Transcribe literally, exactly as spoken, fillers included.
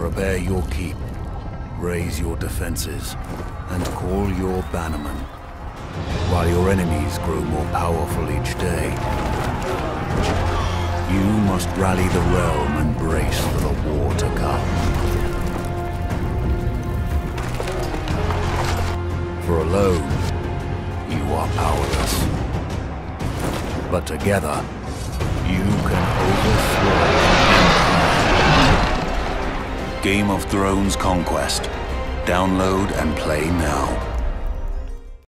Prepare your keep, raise your defenses, and call your bannermen, while your enemies grow more powerful each day. You must rally the realm and brace for the war to come. For alone, you are powerless. But together, you can overthrow Empire. Game of Thrones Conquest. Download and play now.